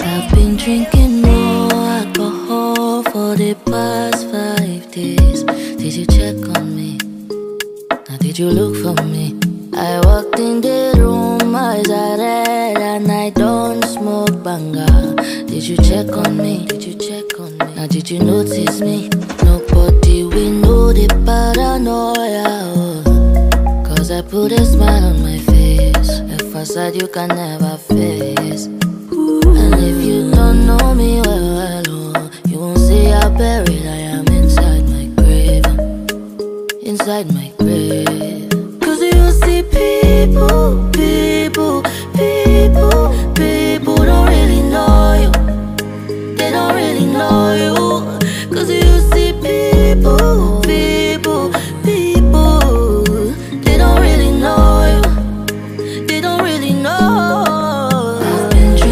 I've been drinking more alcohol for the past 5 days. Did you check on me? Now did you look for me? I walked in the room, eyes are red, and I don't smoke banga. Did you check on me? Did you check on me? Now did you notice me? Nobody we know the paranoia, oh. Cause I put a smile on my face, a facade you can never face.